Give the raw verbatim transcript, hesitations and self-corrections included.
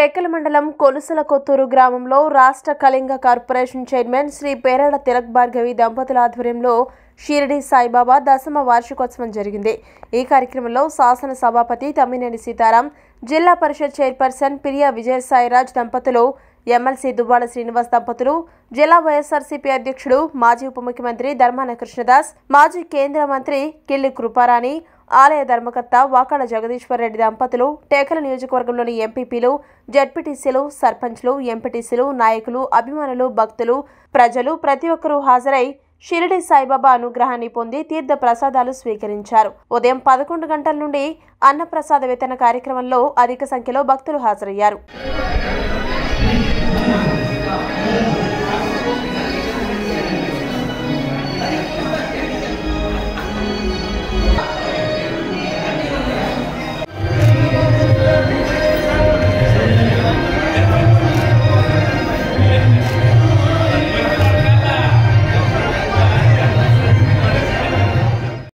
టెక్కల మండలం కొలుసల కొత్తూరు గ్రామంలో రాష్ట్ర కళింగ కార్పొరేషన్ చైర్మన్ శ్రీ పేరాడ తిలక్ భార్గవి దంపతుల ఆధ్వర్యంలో షిరిడి సాయిబాబా దశమ వార్షికోత్సవం జరిగింది. ఈ కార్యక్రమంలో శాసన సభాపతి తమ్మినేని సీతారాం, జిల్లా పరిషత్ చైర్పర్సన్ పిరియా విజయసాయిరాజ్ దంపతులు, ఎమ్మెల్సీ దువ్వాడ శ్రీనివాస్ దంపతులు, జిల్లా వైఎస్ఆర్సీపీ అధ్యక్షుడు మాజీ ఉప ముఖ్యమంత్రి ధర్మాన కృష్ణదాస్, మాజీ కేంద్ర మంత్రి కిల్లి కృపారాణి, ఆలయ ధర్మకర్త వాకాడ జగదీశ్వర్ రెడ్డి దంపతులు, టేకల నియోజకవర్గంలోని ఎంపీపీలు, జడ్పీటీసీలు, సర్పంచ్లు, ఎంపీటీసీలు, నాయకులు, అభిమానులు, భక్తులు, ప్రజలు ప్రతి ఒక్కరూ హాజరై షిరిడి సాయిబాబా అనుగ్రహాన్ని పొంది తీర్థ ప్రసాదాలు స్వీకరించారు. ఉదయం పదకొండు గంటల నుండి అన్నప్రసాద వితరణ కార్యక్రమంలో అధిక సంఖ్యలో భక్తులు హాజరయ్యారు.